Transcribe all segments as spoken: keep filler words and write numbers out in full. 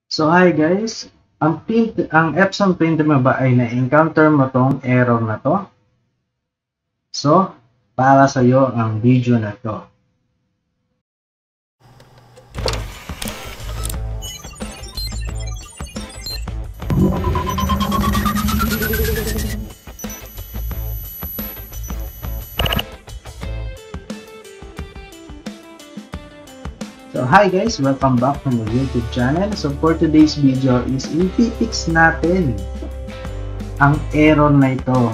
So hi guys, ang print, ang Epson printer mo ba ay na-encounter mo tong error na to? So, para sa iyo ang video na to. So hi guys, welcome back to my YouTube channel. So for today's video is i-fix natin ang error na ito.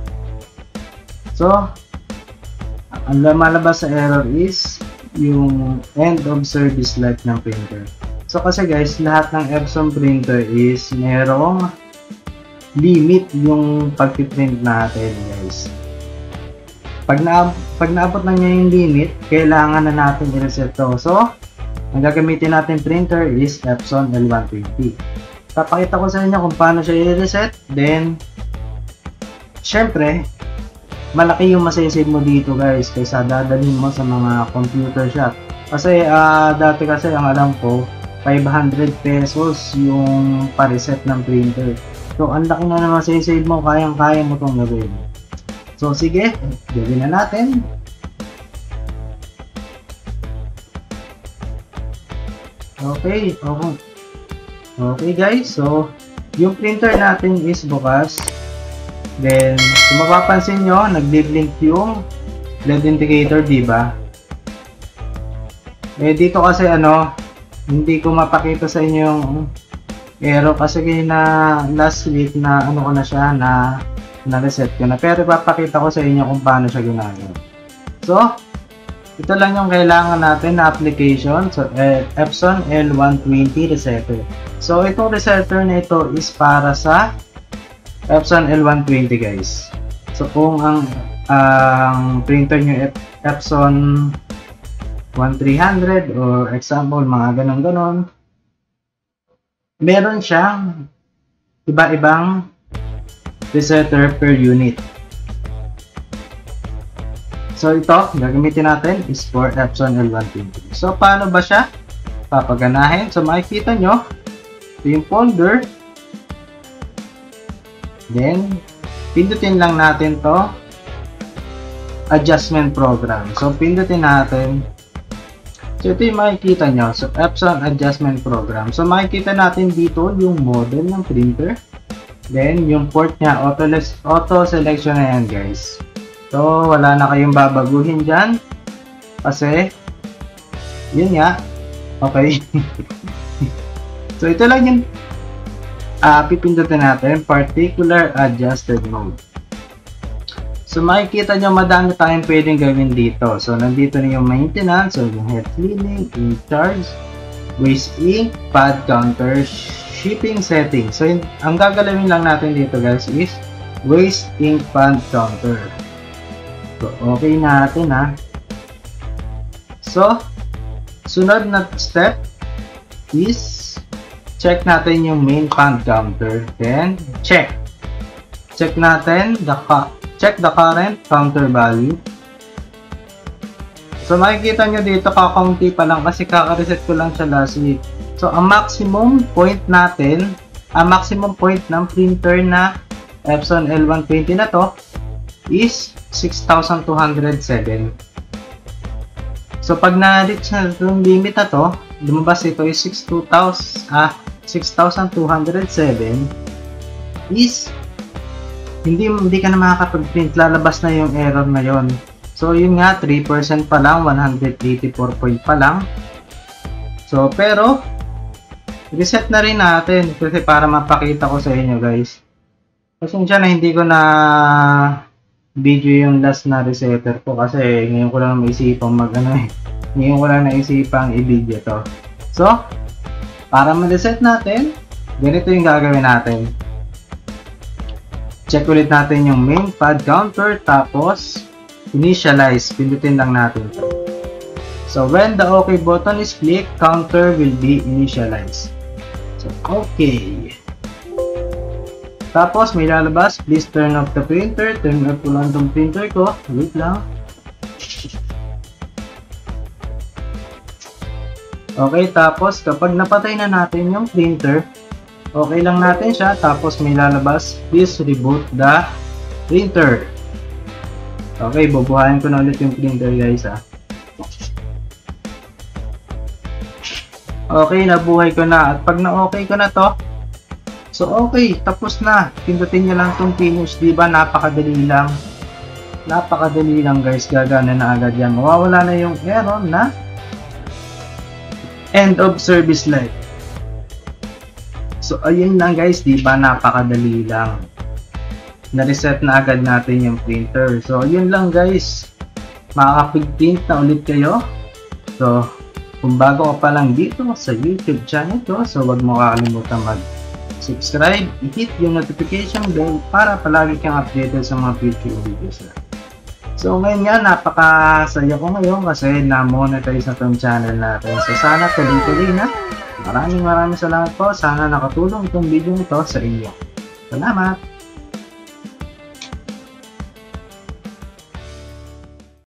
So, ang lumalabas sa error is yung end of service life ng printer. So kasi guys, lahat ng Epson printer is merong limit yung pag-print natin guys. Pag, na, pag naabot na niya yung limit, kailangan na natin i-reset to. So, ang gagamitin natin printer is Epson L one twenty. Papakita ko sa inyo kung paano siya i-reset. Then, syempre, malaki yung masasave mo dito guys kaysa dadalhin mo sa mga computer shop. Kasi uh, dati kasi ang alam ko, five hundred pesos yung pa-reset ng printer. So, ang laki na naman masasave mo, kayang-kaya mo itong gawin. So, sige, gawin na natin. Okay, okay. Okay guys, so, yung printer natin is bukas. Then, kung mapapansin nyo, nag-blink yung L E D indicator, diba? Eh, dito kasi ano, hindi ko mapakita sa inyo yung error kasi na last week na ano ko na siya, na na-reset ko na. Pero ipapakita ko sa inyo kung paano siya ginagawa. So, ito lang yung kailangan natin na application. So, eh, Epson L one twenty Resetter. So, itong resetter na ito is para sa Epson L one twenty guys. So, kung ang ang printer nyo Epson thirteen hundred or example, mga ganon-ganon, meron siyang iba-ibang resetter per unit. So ito, gagamitin natin is for Epson L one twenty. So paano ba siya papaganahin? So makikita nyo, ito yung folder. Then, pindutin lang natin to adjustment program. So pindutin natin. So ito yung makikita nyo. So Epson adjustment program. So makikita natin dito yung model ng printer. Then, yung port niya, auto, auto selection na yan guys. So, wala na kayong babaguhin dyan. Kasi, yun nga. Okay. So, ito lang yung uh, pipindutin natin. Particular adjusted mode. So, makikita nyo madami tayong pwedeng gawin dito. So, nandito na yung maintenance. So, yung head cleaning, in charge, waste ink, pad counter, shipping settings. So, ang gagalawin lang natin dito guys is waste ink pad counter. So, okay natin ha. So, sunod na step is check natin yung main pad counter. Then, check. Check natin the check the current counter value. So, makikita nyo dito kakaunti pa lang kasi kaka-reset ko lang siya last week. So, ang maximum point natin, ang maximum point ng printer na Epson L one twenty na to is six thousand two hundred seven. So, pag na-reach na itong limit na to, lumabas ito is six thousand two hundred seven is hindi, hindi ka na makakapag-print. Lalabas na yung error na yon. So, yun nga, three percent pa lang, one hundred eighty-four point pa lang. So, pero, reset na rin natin kasi para mapakita ko sa inyo guys. Pasensya na hindi ko na video yung last na resetter ko kasi ngayon ko lang maisipang mag ano eh. Ngayon ko lang naisipang i-video to. So, para ma-reset natin, ganito yung gagawin natin. Check ulit natin yung main pad counter tapos initialize. Pindutin lang natin to. So, when the OK button is clicked, counter will be initialized. So, okay. Tapos, may lalabas. Please turn off the printer. Turn off ko lang itong printer ko. Wait lang. Okay, tapos kapag napatay na natin yung printer, okay lang natin siya, tapos may lalabas, please reboot the printer. Okay, bubuhayin ko na ulit yung printer guys ah. Okay, nabuhay ko na. At pag na-okay ko na to, so okay, tapos na. Pindutin nyo lang itong finish, diba? Napakadali lang. Napakadali lang guys, gagana na agad yan. Mawawala na yung error na end of service light. So ayun lang guys, diba? Napakadali lang. Na-reset na agad natin yung printer. So ayun lang guys, makakapag-print na ulit kayo. So kung bago ka pa lang dito sa YouTube channel ko, so wag mo kakalimutan mag-subscribe, i-hit yung notification bell para palagi kang updated sa mga future videos na. So ngayon nga, napakasaya ko ngayon kasi na-monetize na tong channel natin. So sana tuloy-tuloy na. Maraming maraming salamat po. Sana nakatulong itong video ito sa inyo. Salamat!